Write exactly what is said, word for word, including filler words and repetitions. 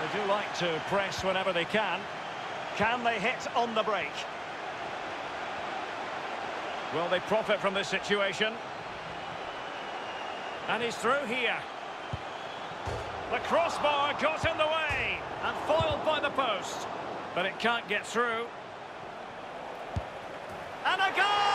They do like to press whenever they can. Can they hit on the break? Will they profit from this situation? And he's through here. The crossbar got in the way and foiled by the post. But it can't get through. And a goal!